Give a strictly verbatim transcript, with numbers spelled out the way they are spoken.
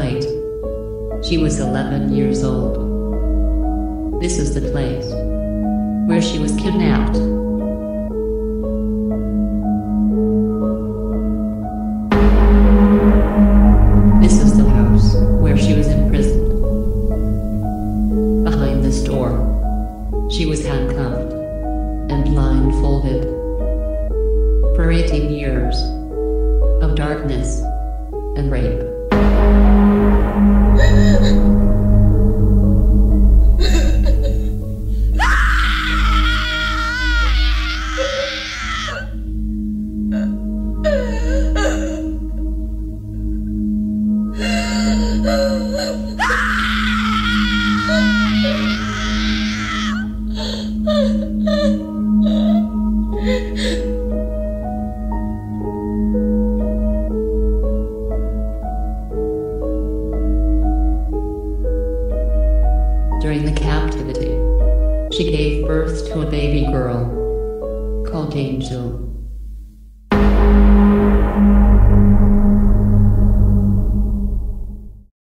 night. She was eleven years old. This is the place where she was kidnapped. This is the house where she was imprisoned. Behind this door, she was handcuffed and blindfolded for eighteen years of darkness and rape. During the captivity, she gave birth to a baby girl called Angel.